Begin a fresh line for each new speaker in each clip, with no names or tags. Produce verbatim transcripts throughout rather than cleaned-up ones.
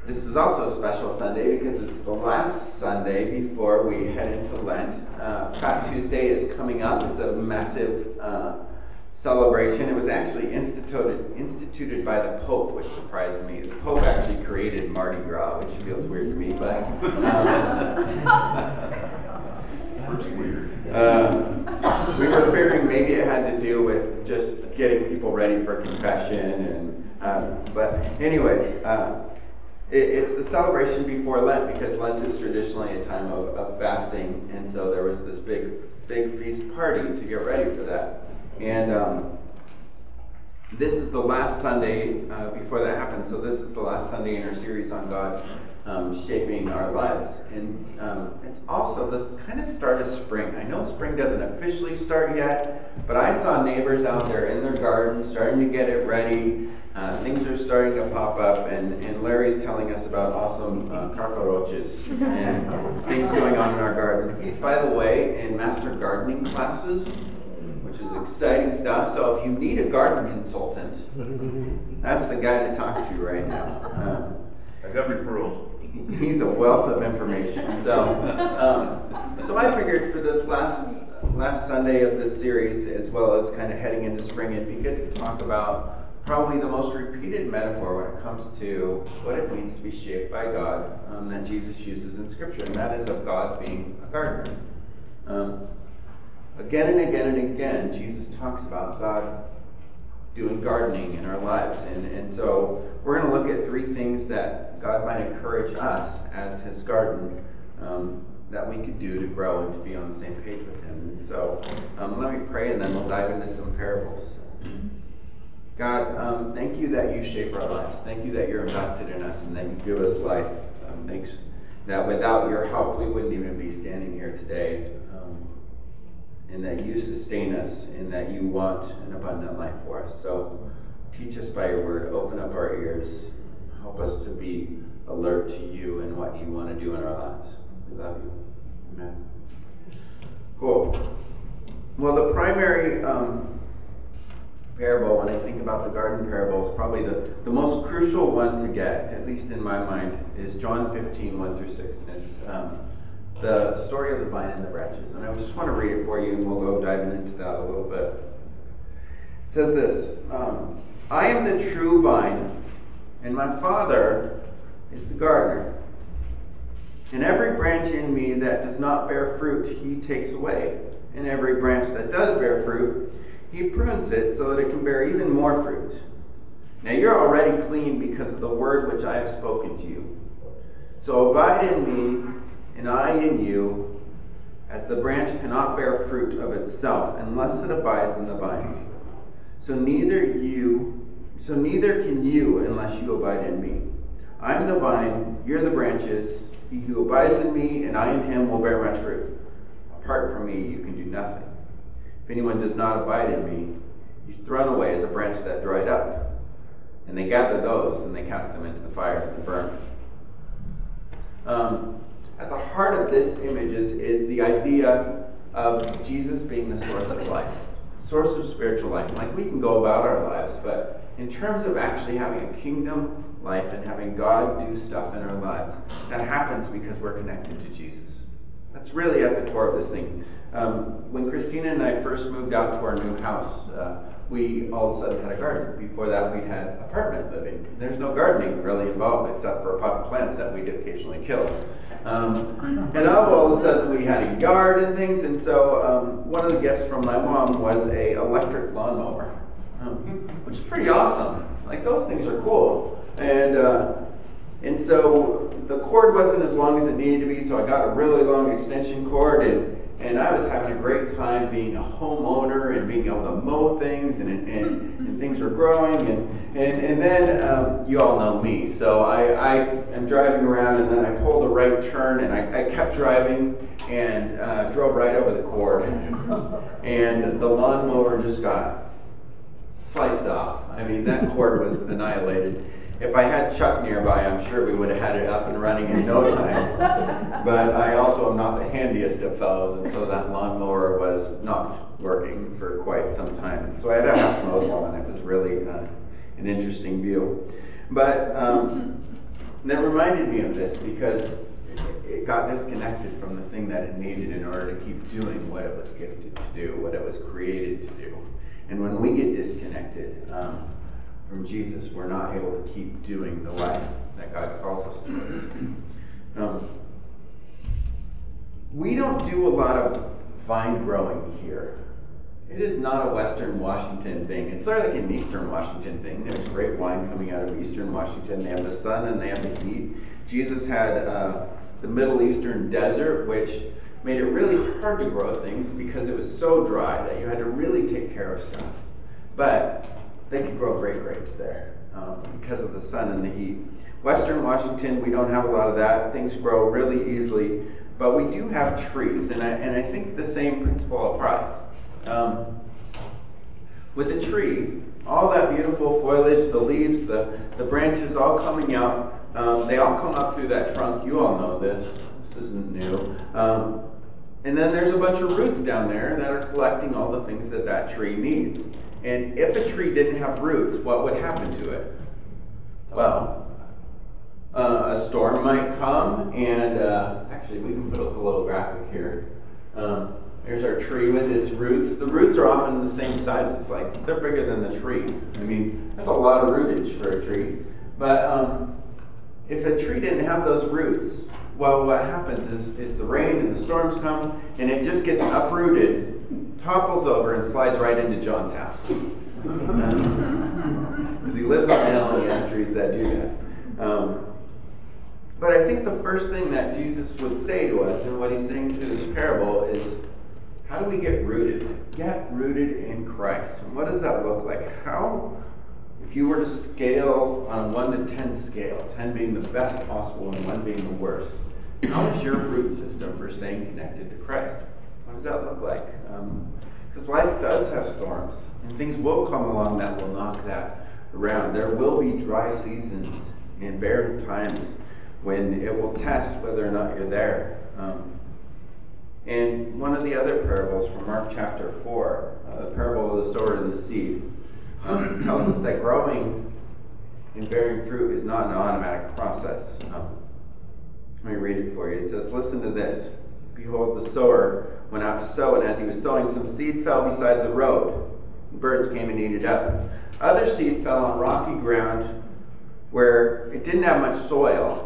This is also a special Sunday because it's the last Sunday before we head into Lent. Uh, Fat Tuesday is coming up. It's a massive uh, celebration. It was actually instituted instituted by the Pope, which surprised me. The Pope actually created Mardi Gras, which feels weird to me, but um,
weird.
Uh, we were figuring maybe it had to do with just getting people ready for confession, and uh, but anyways. Uh, It's the celebration before Lent, because Lent is traditionally a time of, of fasting, and so there was this big, big feast party to get ready for that. And um, this is the last Sunday uh, before that happened. So this is the last Sunday in our series on God um, shaping our lives, and um, it's also the kind of start of spring. I know spring doesn't officially start yet, but I saw neighbors out there in their garden starting to get it ready. Uh, things are starting to pop up, and, and Larry's telling us about awesome uh, cockroaches and things going on in our garden. He's, by the way, in master gardening classes, which is exciting stuff. So if you need a garden consultant, that's the guy to talk to right now. Um,
I got referrals.
He's a wealth of information. So, um, so I figured for this last last Sunday of this series, as well as kind of heading into spring, it'd be good to talk about probably the most repeated metaphor when it comes to what it means to be shaped by God um, that Jesus uses in Scripture, and that is of God being a gardener. Um, again and again and again, Jesus talks about God doing gardening in our lives, and, and so we're going to look at three things that God might encourage us as His garden um, that we could do to grow and to be on the same page with Him. And so um, let me pray, and then we'll dive into some parables. God, um, thank you that you shape our lives. Thank you that you're invested in us and that you give us life. Um, thanks that without your help, we wouldn't even be standing here today. Um, and that you sustain us and that you want an abundant life for us. So teach us by your word. Open up our ears. Help us to be alert to you and what you want to do in our lives. We love you. Amen. Cool. Well, the primary Um, parable, when I think about the garden parables, probably the, the most crucial one to get, at least in my mind, is John fifteen, one through six. And it's um, the story of the vine and the branches. And I just want to read it for you, and we'll go diving into that a little bit. It says this, um, I am the true vine, and my Father is the gardener. And every branch in me that does not bear fruit, he takes away. And every branch that does bear fruit, he prunes it so that it can bear even more fruit. Now you're already clean because of the word which I have spoken to you. So abide in me, and I in you, as the branch cannot bear fruit of itself unless it abides in the vine. So neither you, so neither can you unless you abide in me. I am the vine, you're the branches. He who abides in me, and I in him, will bear much fruit. Apart from me, you can do nothing. If anyone does not abide in me, he's thrown away as a branch that dried up. And they gather those, and they cast them into the fire and burn. Um, at the heart of this image is, is the idea of Jesus being the source of life, source of spiritual life. Like, we can go about our lives, but in terms of actually having a kingdom life and having God do stuff in our lives, that happens because we're connected to Jesus. That's really at the core of this thing. Um, when Christina and I first moved out to our new house, uh, we all of a sudden had a garden. Before that, we'd had apartment living. There's no gardening really involved except for potted plants that we'd occasionally kill. Um, and all of a sudden, we had a yard and things. And so um, one of the gifts from my mom was a electric lawnmower, um, which is pretty awesome. Like, those things are cool. And uh, and so the cord wasn't as long as it needed to be, so I got a really long extension cord, and And I was having a great time being a homeowner and being able to mow things, and and, and things were growing. And and, and then um, you all know me. So I, I am driving around, and then I pulled a right turn, and I, I kept driving and uh, drove right over the cord. And the lawnmower just got sliced off. I mean, that cord was annihilated. If I had Chuck nearby, I'm sure we would have had it up and running in no time. But I also am not the handiest of fellows, and so that lawnmower was not working for quite some time. So I had a half-mowed lawn. It was really uh, an interesting view. But um, And that reminded me of this because it, it got disconnected from the thing that it needed in order to keep doing what it was gifted to do, what it was created to do. And when we get disconnected um, from Jesus, we're not able to keep doing the life that God calls us to. Um, we don't do a lot of vine growing here. It is not a Western Washington thing. It's sort of like an Eastern Washington thing. There's great wine coming out of Eastern Washington. They have the sun and they have the heat. Jesus had uh, the Middle Eastern desert, which made it really hard to grow things because it was so dry that you had to really take care of stuff. But they could grow great grapes there um, because of the sun and the heat. Western Washington, we don't have a lot of that. Things grow really easily, but we do have trees, and I, and I think the same principle applies. Um, with the tree, all that beautiful foliage, the leaves, the, the branches all coming out, um, they all come up through that trunk. You all know this. This isn't new. Um, and then there's a bunch of roots down there that are collecting all the things that that tree needs. And if a tree didn't have roots, what would happen to it? Well, uh, a storm might come, and uh, actually we can put up a little graphic here. Um, There's our tree with its roots. The roots are often the same size. It's like they're bigger than the tree. I mean, that's a lot of rootage for a tree. But um, if a tree didn't have those roots, well, what happens is, is the rain and the storms come, and it just gets uprooted, topples over, and slides right into John's house. Because he lives on the hill and he has trees that do that. Um, but I think the first thing that Jesus would say to us, and what he's saying through this parable, is, how do we get rooted? Get rooted in Christ. And what does that look like? How, if you were to scale on a one to ten scale, ten being the best possible and one being the worst, how is your root system for staying connected to Christ? What does that look like? Because um, life does have storms, and things will come along that will knock that around. There will be dry seasons and barren times when it will test whether or not you're there. Um, And one of the other parables from Mark chapter four, uh, the parable of the sower and the seed, um, tells us that growing and bearing fruit is not an automatic process. Um, let me read it for you. It says, "Listen to this. Behold, the sower went out to sow, and as he was sowing, some seed fell beside the road. And birds came and ate it up. Other seed fell on rocky ground where it didn't have much soil.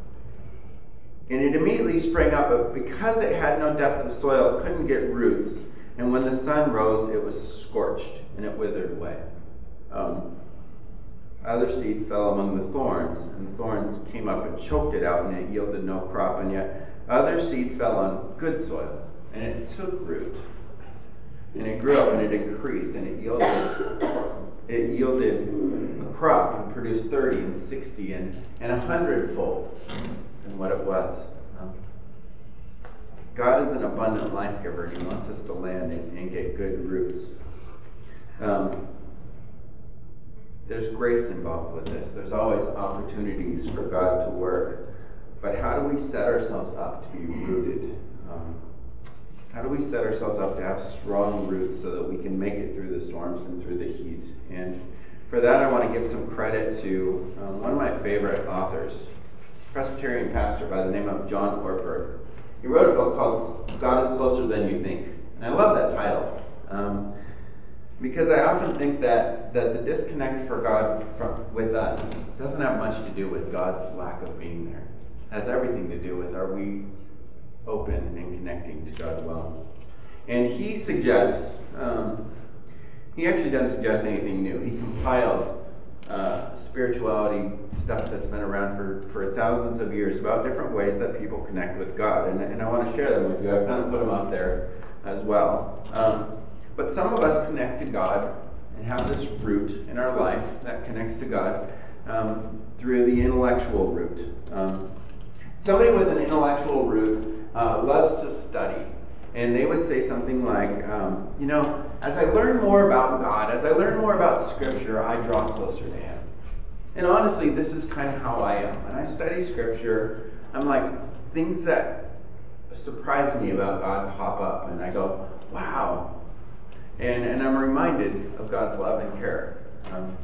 And it immediately sprang up, but because it had no depth of soil, it couldn't get roots. And when the sun rose, it was scorched, and it withered away. Um, other seed fell among the thorns, and the thorns came up and choked it out, and it yielded no crop. And yet other seed fell on good soil, and it took root. And it grew up, and it increased, and it yielded it yielded a crop, and produced thirty and sixty and, and a hundredfold than what it was." Um, God is an abundant life giver, and he wants us to land and, and get good roots. Um, there's grace involved with this. There's always opportunities for God to work. But how do we set ourselves up to be rooted? Um, how do we set ourselves up to have strong roots so that we can make it through the storms and through the heat? And for that, I want to give some credit to um, one of my favorite authors, Presbyterian pastor by the name of John Ortberg. He wrote a book called God is Closer Than You Think. And I love that title. Um, because I often think that, that the disconnect for God from, with us doesn't have much to do with God's lack of being there. It has everything to do with, are we open and connecting to God well? And he suggests, um, he actually doesn't suggest anything new. He compiled Uh, spirituality stuff that's been around for, for thousands of years about different ways that people connect with God. And, and I want to share them with you. I've kind of put them out there as well. Um, but some of us connect to God and have this root in our life that connects to God um, through the intellectual root. Um, somebody with an intellectual root uh, loves to study. And they would say something like, um, you know, as I learn more about God, as I learn more about Scripture, I draw closer to Him. And honestly, this is kind of how I am. When I study Scripture, I'm like, things that surprise me about God pop up. And I go, wow. And, and I'm reminded of God's love and care. Um,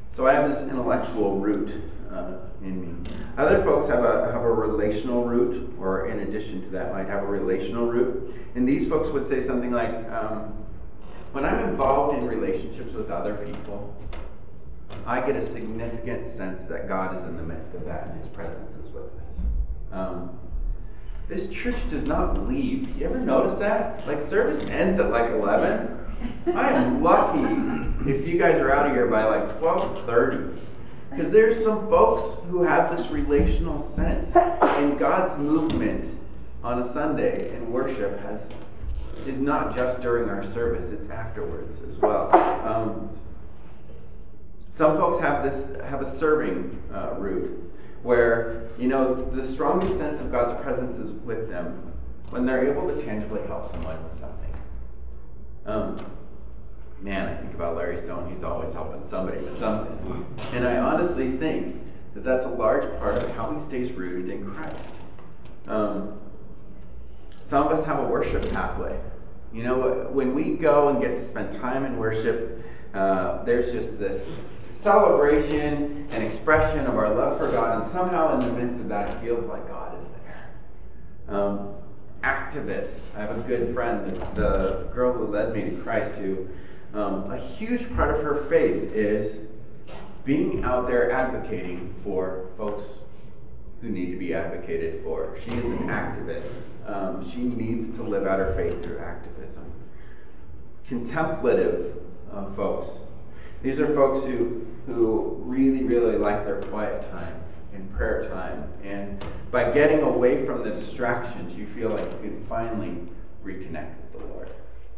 So I have this intellectual root uh, in me. Other folks have a have a relational root, or in addition to that, might have a relational root. And these folks would say something like, um, when I'm involved in relationships with other people, I get a significant sense that God is in the midst of that and his presence is with us. Um, this church does not leave. You ever notice that? Like, service ends at like eleven. I am lucky if you guys are out of here by like twelve thirty. Because there's some folks who have this relational sense. And God's movement on a Sunday in worship has is not just during our service, it's afterwards as well. Um, some folks have this have a serving uh, root, where, you know, the strongest sense of God's presence is with them when they're able to tangibly help someone with something. Um, man, I think about Larry Stone. He's always helping somebody with something. And I honestly think that that's a large part of how he stays rooted in Christ. Um, some of us have a worship pathway. You know, when we go and get to spend time in worship, uh, there's just this celebration and expression of our love for God, and somehow in the midst of that, it feels like God is there. Um, activists. I have a good friend, the, the girl who led me to Christ, who um, a huge part of her faith is being out there advocating for folks who need to be advocated for. She is an activist. Um, she needs to live out her faith through activism. Contemplative uh, folks. These are folks who, who really, really like their quiet time and prayer time. And by getting away from the distractions, you feel like you can finally reconnect with the Lord.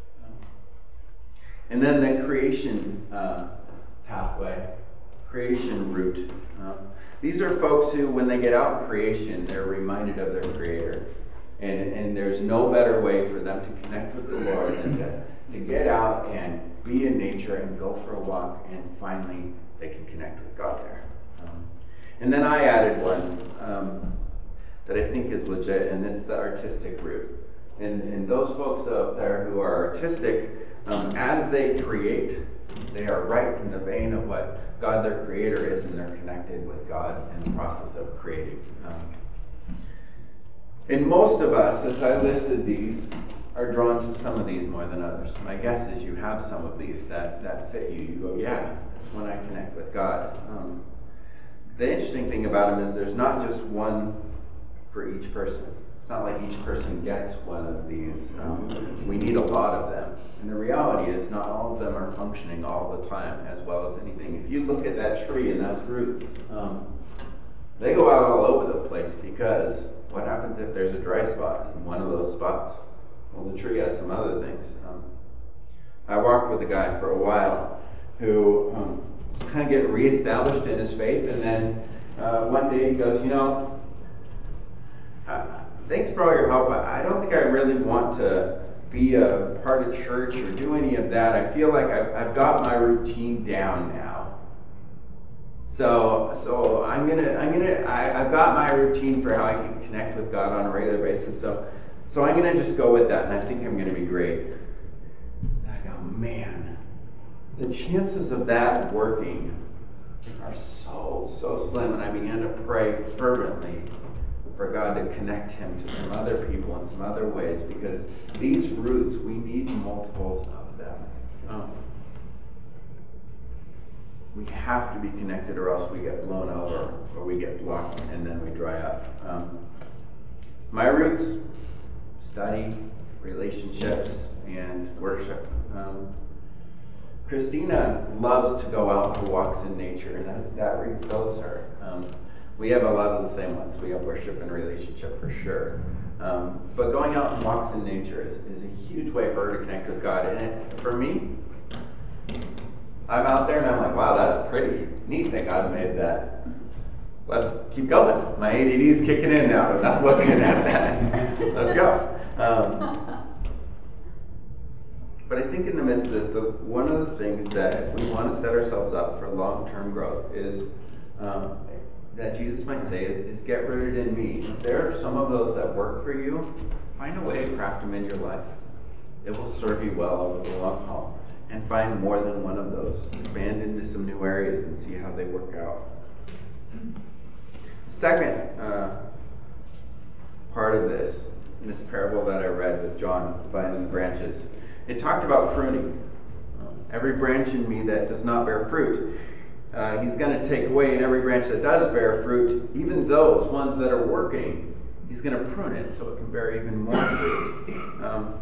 And then the creation uh, pathway, creation route. Um, these are folks who, when they get out in creation, they're reminded of their Creator. And, and there's no better way for them to connect with the Lord than to, to get out and be in nature and go for a walk, and finally they can connect with God there. Um, and then I added one um, that I think is legit, and it's the artistic route. And, and those folks out there who are artistic, um, as they create, they are right in the vein of what God, their Creator, is, and they're connected with God in the process of creating. Um, and most of us, as I listed these, are drawn to some of these more than others. My guess is you have some of these that, that fit you. You go, yeah, that's when I connect with God. Um, the interesting thing about them is there's not just one for each person. It's not like each person gets one of these. Um, we need a lot of them. And the reality is not all of them are functioning all the time as well as anything. If you look at that tree and those roots, um, they go out all over the place, because what happens if there's a dry spot in one of those spots? Well, the tree has some other things. Um, I walked with a guy for a while who um, kind of get reestablished in his faith, and then uh, one day he goes, you know, uh, thanks for all your help. I, I don't think I really want to be a part of church or do any of that. I feel like I've, I've got my routine down now. So, so I'm gonna, I'm gonna, I, I've got my routine for how I can connect with God on a regular basis. So. So I'm going to just go with that, and I think I'm going to be great. And I go, man, the chances of that working are so, so slim. And I began to pray fervently for God to connect him to some other people in some other ways, because these roots, we need multiples of them. Um, we have to be connected, or else we get blown over, or we get blocked, and then we dry up. Um, my roots: study, relationships, and worship. Um, Christina loves to go out for walks in nature, and that, that refills her. Um, we have a lot of the same ones. We have worship and relationship for sure. Um, but going out and walks in nature is, is a huge way for her to connect with God. And it, for me, I'm out there and I'm like, wow, that's pretty neat that God made that. Let's keep going. My A D D is kicking in now. Enough looking at that. Let's go. Um, but I think in the midst of this, the, one of the things that if we want to set ourselves up for long-term growth is um, that Jesus might say is get rooted in me. If there are some of those that work for you, find a way to craft them in your life. It will serve you well over the long haul. and find more than one of those. Expand into some new areas and see how they work out. Second uh, part of this, in this parable that I read with John, vine and branches, it talked about pruning. Every branch in me that does not bear fruit, uh, he's going to take away, and every branch that does bear fruit, even those ones that are working, he's going to prune it so it can bear even more fruit. Um,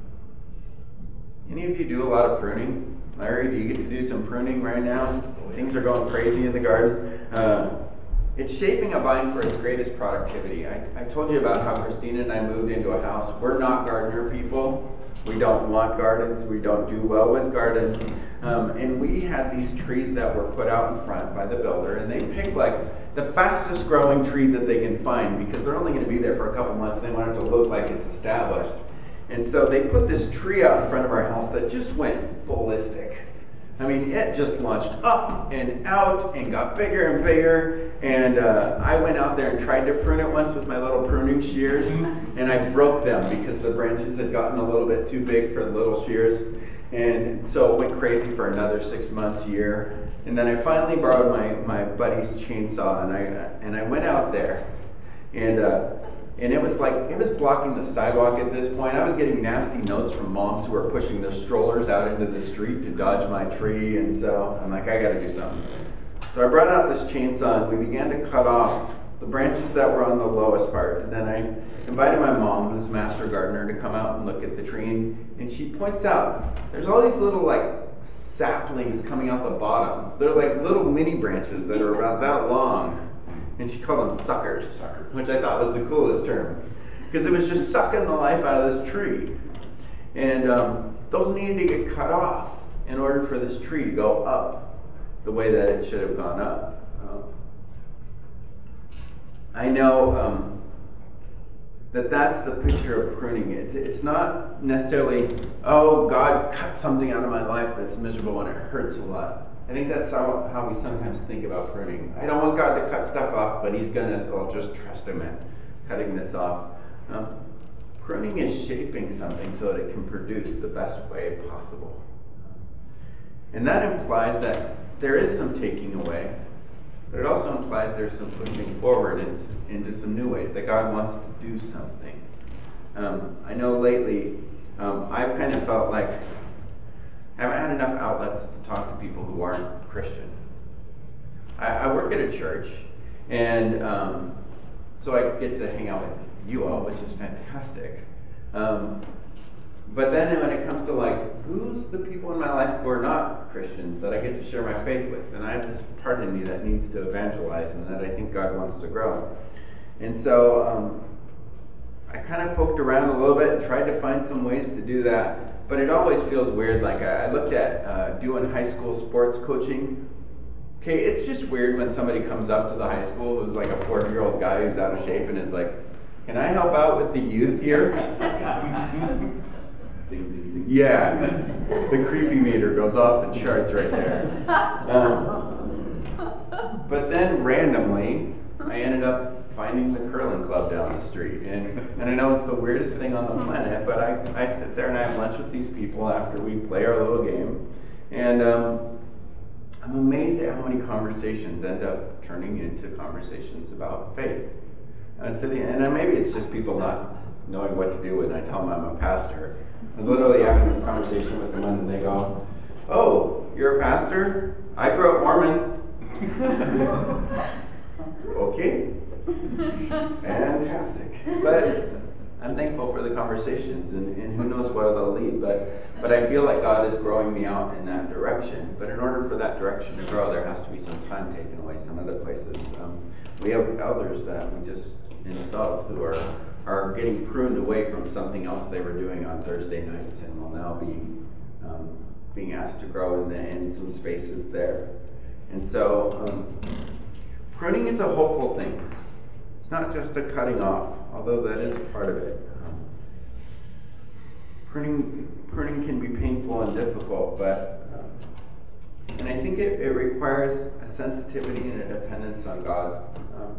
any of you do a lot of pruning? Larry, do you get to do some pruning right now? Things are going crazy in the garden. Uh, it's shaping a vine for its greatest productivity. I, I told you about how Christina and I moved into a house. We're not gardener people. We don't want gardens. We don't do well with gardens. Um, and we had these trees that were put out in front by the builder, and they picked like the fastest growing tree that they can find because they're only going to be there for a couple months. They want it to look like it's established. And so they put this tree out in front of our house that just went ballistic. I mean, it just launched up and out and got bigger and bigger. And uh, I went out there and tried to prune it once with my little pruning shears, and I broke them because the branches had gotten a little bit too big for the little shears. And so it went crazy for another six months, year. And then I finally borrowed my, my buddy's chainsaw, and I and I went out there, and uh, and it was like it was blocking the sidewalk at this point. I was getting nasty notes from moms who were pushing their strollers out into the street to dodge my tree, and so I'm like, I got to do something. So I brought out this chainsaw, and we began to cut off the branches that were on the lowest part. And then I invited my mom, who's a master gardener, to come out and look at the tree. And, and she points out, there's all these little like saplings coming out the bottom. They're like little mini branches that are about that long. And she called them suckers, which I thought was the coolest term. Because it was just sucking the life out of this tree. And um, those needed to get cut off in order for this tree to go up the way that it should have gone up. Um, I know um, that that's the picture of pruning. It's, it's not necessarily, oh, God cut something out of my life that's miserable and it hurts a lot. I think that's how, how we sometimes think about pruning. I don't want God to cut stuff off, but he's going to, so I'll just trust him in cutting this off. Um, pruning is shaping something so that it can produce the best way possible. And that implies that there is some taking away, but it also implies there's some pushing forward in, into some new ways, that God wants to do something. Um, I know lately, um, I've kind of felt like I haven't had enough outlets to talk to people who aren't Christian. I, I work at a church, and um, so I get to hang out with you all, which is fantastic. Um, But then when it comes to like, who's the people in my life who are not Christians that I get to share my faith with? And I have this part in me that needs to evangelize and that I think God wants to grow. And so um, I kind of poked around a little bit and tried to find some ways to do that. But it always feels weird. Like I, I looked at uh, doing high school sports coaching. Okay, it's just weird when somebody comes up to the high school who's like a forty-year-old guy who's out of shape and is like, can I help out with the youth here? Yeah, the creepy meter goes off the charts right there. Um, but then randomly, I ended up finding the curling club down the street. And, and I know it's the weirdest thing on the planet, but I, I sit there and I have lunch with these people after we play our little game. And um, I'm amazed at how many conversations end up turning into conversations about faith. I was sitting, and maybe it's just people not knowing what to do when I tell them I'm a pastor. I was literally having this conversation with someone and they go, oh, you're a pastor? I grew up Mormon. Okay. Fantastic. But I'm thankful for the conversations and, and who knows where they'll lead. But, but I feel like God is growing me out in that direction. But in order for that direction to grow, there has to be some time taken away some other places. Um, we have elders that we just installed who are are getting pruned away from something else they were doing on Thursday nights and will now be um, being asked to grow in, the, in some spaces there. And so um, pruning is a hopeful thing. It's not just a cutting off, although that is a part of it. Um, pruning, pruning can be painful and difficult, but um, and I think it, it requires a sensitivity and a dependence on God. Um,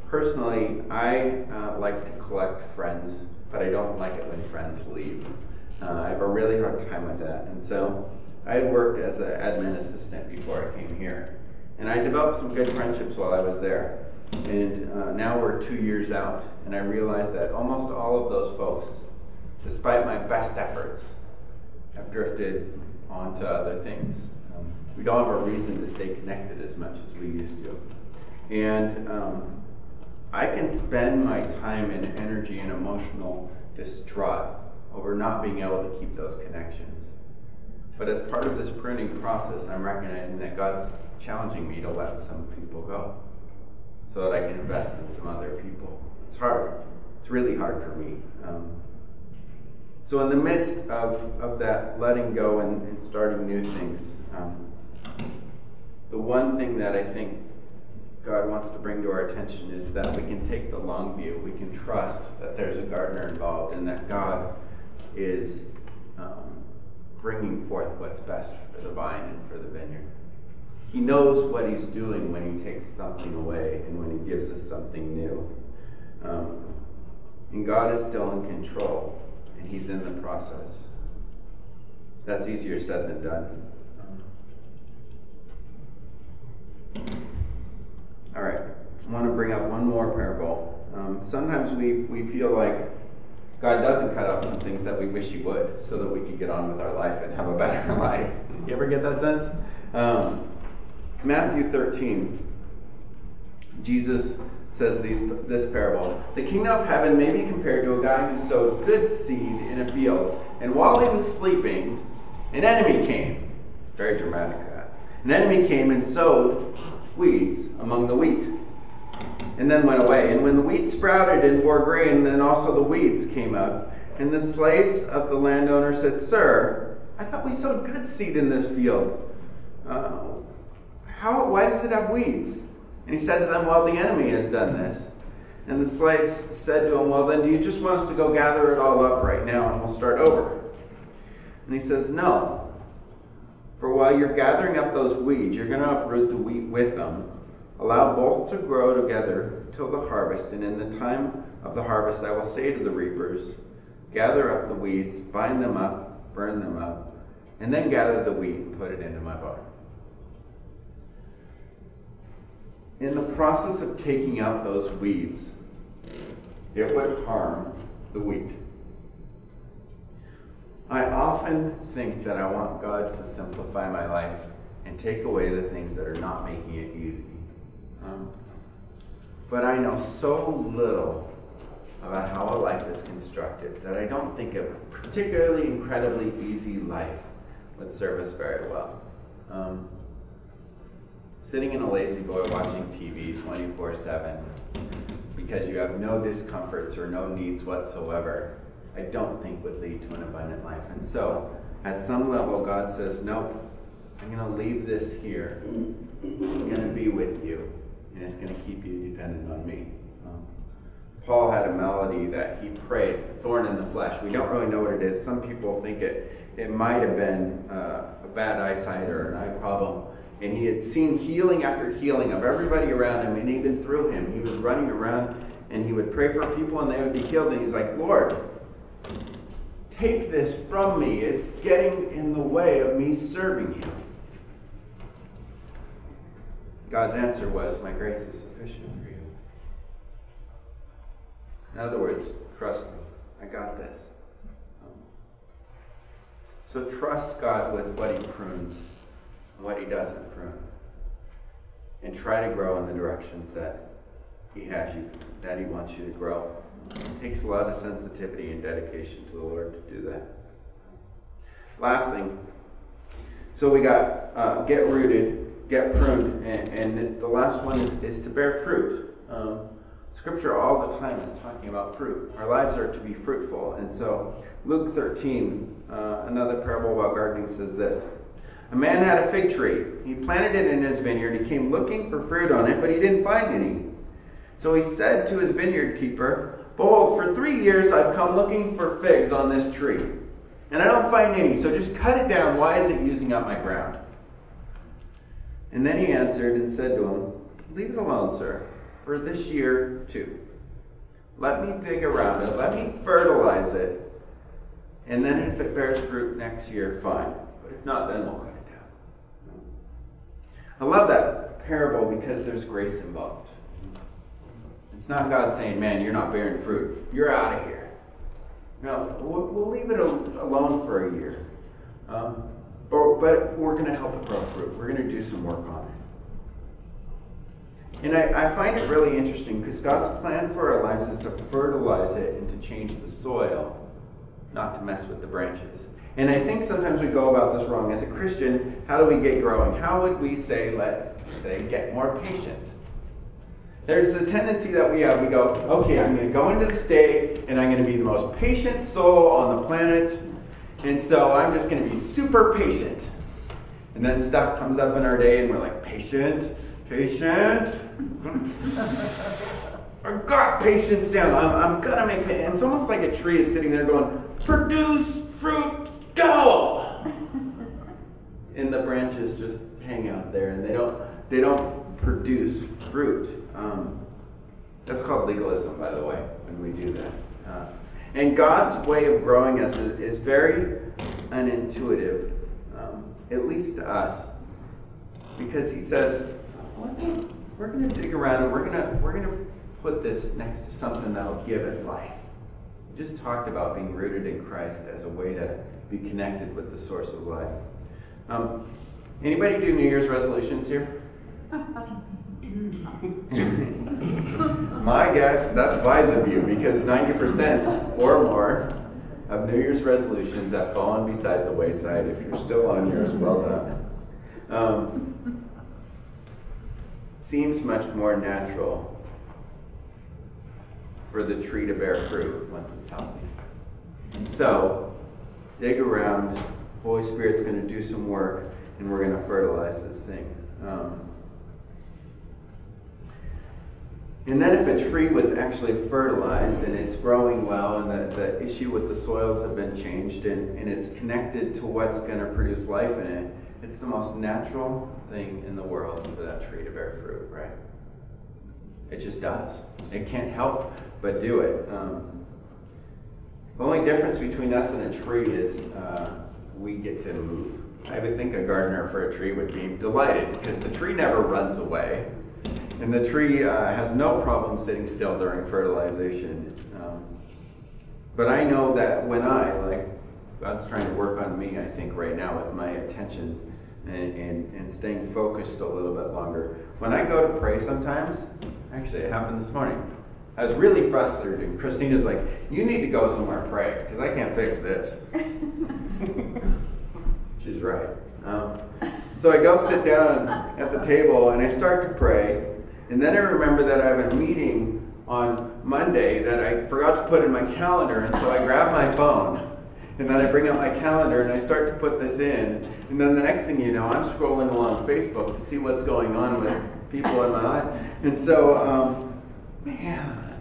Personally, I uh, like to collect friends, but I don't like it when friends leave. Uh, I have a really hard time with that. And so I had worked as an admin assistant before I came here. And I developed some good friendships while I was there. And uh, now we're two years out, and I realized that almost all of those folks, despite my best efforts, have drifted on to other things. Um, we don't have a reason to stay connected as much as we used to. And um, I can spend my time and energy and emotional distraught over not being able to keep those connections. But as part of this pruning process, I'm recognizing that God's challenging me to let some people go so that I can invest in some other people. It's hard. It's really hard for me. Um, so in the midst of, of that letting go and, and starting new things, um, the one thing that I think God wants to bring to our attention is that we can take the long view. We can trust that there's a gardener involved and that God is um, bringing forth what's best for the vine and for the vineyard. He knows what he's doing when he takes something away and when he gives us something new. Um, and God is still in control, and he's in the process. That's easier said than done. All right, I want to bring up one more parable. Um, sometimes we, we feel like God doesn't cut out some things that we wish he would so that we could get on with our life and have a better life. You ever get that sense? Um, Matthew thirteen, Jesus says these, this parable. The kingdom of heaven may be compared to a guy who sowed good seed in a field, and while he was sleeping, an enemy came. Very dramatic, that. An enemy came and sowed weeds among the wheat, and then went away. And when the wheat sprouted and bore grain, then also the weeds came up. And the slaves of the landowner said, "Sir, I thought we sowed good seed in this field. Uh, how? Why does it have weeds?" And he said to them, "Well, the enemy has done this." And the slaves said to him, "Well, then do you just want us to go gather it all up right now and we'll start over?" And he says, "No. For while you're gathering up those weeds, you're going to uproot the wheat with them. Allow both to grow together till the harvest. And in the time of the harvest, I will say to the reapers, gather up the weeds, bind them up, burn them up, and then gather the wheat and put it into my barn." In the process of taking out those weeds, it would harm the wheat. I often think that I want God to simplify my life and take away the things that are not making it easy. Um, but I know so little about how a life is constructed that I don't think a particularly incredibly easy life would serve us very well. Um, sitting in a lazy boy watching T V twenty-four seven because you have no discomforts or no needs whatsoever, I don't think would lead to an abundant life. And so, at some level, God says, nope, I'm going to leave this here. It's going to be with you, and it's going to keep you dependent on me. Um, Paul had a melody that he prayed, thorn in the flesh. We don't really know what it is. Some people think it, it might have been uh, a bad eyesight or an eye problem. And he had seen healing after healing of everybody around him, and even through him. He was running around, and he would pray for people, and they would be healed. And he's like, Lord, take this from me. It's getting in the way of me serving you. God's answer was, my grace is sufficient for you. In other words, trust me. I got this. So trust God with what he prunes and what he doesn't prune. And try to grow in the directions that he has you, that he wants you to grow. It takes a lot of sensitivity and dedication to the Lord to do that. Last thing. So we got uh, get rooted, get pruned, and, and the last one is, is to bear fruit. Um, scripture all the time is talking about fruit. Our lives are to be fruitful. And so Luke thirteen, uh, another parable about gardening, says this. A man had a fig tree. He planted it in his vineyard. He came looking for fruit on it, but he didn't find any. So he said to his vineyard keeper, behold, for three years I've come looking for figs on this tree, and I don't find any, so just cut it down. Why is it using up my ground? And then he answered and said to him, leave it alone, sir, for this year too. Let me dig around it. Let me fertilize it. And then if it bears fruit next year, fine. But if not, then we'll cut it down. I love that parable because there's grace involved. It's not God saying, man, you're not bearing fruit. You're out of here. No, we'll, we'll leave it alone for a year. Um, but, but we're going to help it grow fruit. We're going to do some work on it. And I, I find it really interesting because God's plan for our lives is to fertilize it and to change the soil, not to mess with the branches. And I think sometimes we go about this wrong. As a Christian, how do we get growing? How would we say, let's say, get more patient? There's a tendency that we have. We go, okay, I'm going to go into this day, and I'm going to be the most patient soul on the planet, and so I'm just going to be super patient. And then stuff comes up in our day, and we're like, patient, patient. I've got patience down. I'm, I'm going to make it. It's almost like a tree is sitting there going, produce fruit, go! And the branches just hang out there, and they don't, they don't produce fruit. Um, that's called legalism, by the way, when we do that. Uh, and God's way of growing us is, is very unintuitive, um, at least to us, because He says, "We're going to dig around and we're going to we're going to put this next to something that'll give it life." We just talked about being rooted in Christ as a way to be connected with the source of life. Um, anybody do New Year's resolutions here? My guess, that's wise of you, because ninety percent or more of New Year's resolutions have fallen beside the wayside. If you're still on yours, well done. Um, seems much more natural for the tree to bear fruit once it's healthy. So, dig around. Holy Spirit's going to do some work, and we're going to fertilize this thing. Um, And then if a tree was actually fertilized and it's growing well and the, the issue with the soils have been changed and, and it's connected to what's going to produce life in it, it's the most natural thing in the world for that tree to bear fruit, right? It just does. It can't help but do it. Um, the only difference between us and a tree is uh, we get to move. I would think a gardener for a tree would be delighted because the tree never runs away. And the tree uh, has no problem sitting still during fertilization. Um, but I know that when I, like, God's trying to work on me, I think, right now with my attention and, and, and staying focused a little bit longer. When I go to pray sometimes, actually it happened this morning, I was really frustrated. And Christina's like, you need to go somewhere and pray, because I can't fix this. She's right. Um, so I go sit down at the table and I start to pray. And then I remember that I have a meeting on Monday that I forgot to put in my calendar, and so I grab my phone, and then I bring out my calendar and I start to put this in, and then the next thing you know, I'm scrolling along Facebook to see what's going on with people in my life. And so, um, man,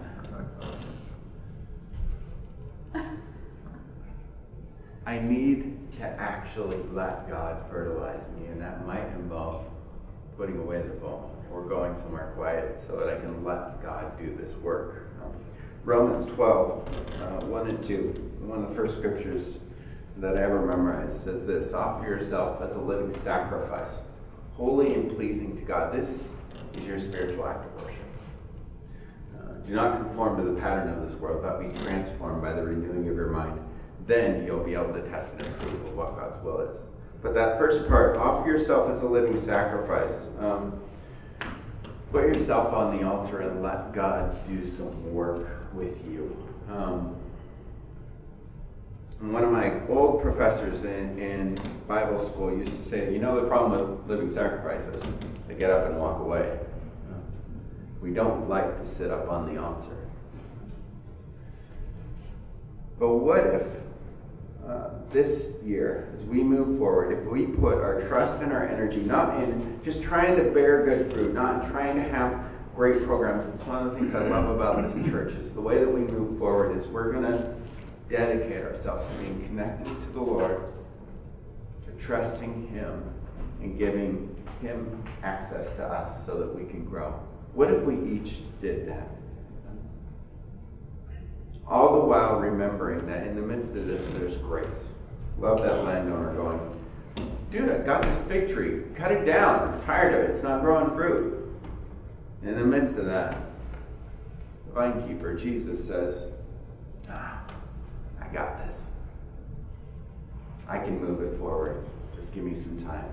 I need to actually let God fertilize me, and that might involve putting away the phone or going somewhere quiet so that I can let God do this work. Um, Romans twelve, uh, one and two, one of the first scriptures that I ever memorized, says this: offer yourself as a living sacrifice, holy and pleasing to God. This is your spiritual act of worship. Uh, do not conform to the pattern of this world, but be transformed by the renewing of your mind. Then you'll be able to test and approve of what God's will is. But that first part, offer yourself as a living sacrifice. Um, put yourself on the altar and let God do some work with you. Um, one of my old professors in, in Bible school used to say, you know the problem with living sacrifices? They get up and walk away. We don't like to sit up on the altar. But what if Uh, this year, as we move forward, if we put our trust and our energy not in just trying to bear good fruit, not trying to have great programs. It's one of the things I love about this church is the way that we move forward is we're going to dedicate ourselves to being connected to the Lord, to trusting Him and giving Him access to us so that we can grow. What if we each did that? all the while remembering that in the midst of this, there's grace. Love that landowner going, dude, I got this fig tree. Cut it down. I'm tired of it. It's not growing fruit. In the midst of that, the vine keeper, Jesus, says, ah, I got this. I can move it forward. Just give me some time.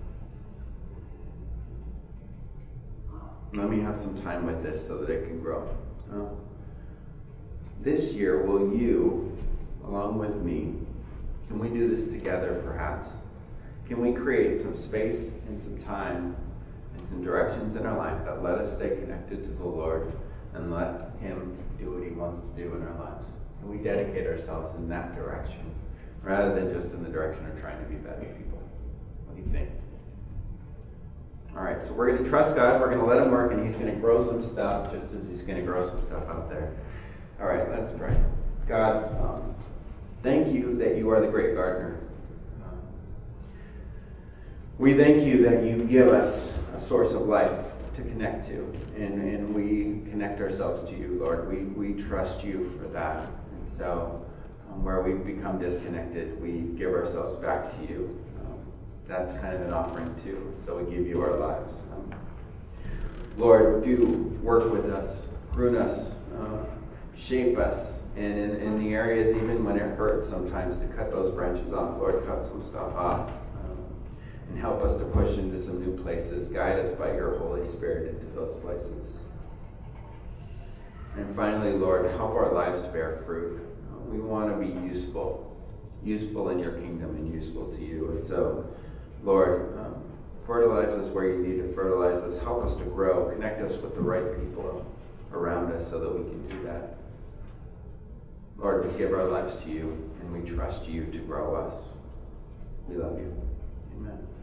Let me have some time with this so that it can grow. Well, this year, will you, along with me, can we do this together perhaps? Can we create some space and some time and some directions in our life that let us stay connected to the Lord and let Him do what He wants to do in our lives? Can we dedicate ourselves in that direction rather than just in the direction of trying to be better people? What do you think? All right, so we're going to trust God. We're going to let Him work, and He's going to grow some stuff just as He's going to grow some stuff out there. All right, let's pray. God, um, thank you that you are the great gardener. Um, we thank you that you give us a source of life to connect to, and, and we connect ourselves to you, Lord. We, we trust you for that. And so um, where we've become disconnected, we give ourselves back to you. That's kind of an offering too. So we give you our lives. Um, Lord, do work with us, prune us, uh, shape us, and in, in the areas even when it hurts sometimes to cut those branches off, Lord, cut some stuff off, um, and help us to push into some new places. Guide us by your Holy Spirit into those places. And finally, Lord, help our lives to bear fruit. Uh, we want to be useful, useful in your kingdom and useful to you. And so, Lord, um, fertilize us where you need to fertilize us. Help us to grow. Connect us with the right people around us so that we can do that. Lord, we give our lives to you, and we trust you to grow us. We love you. Amen.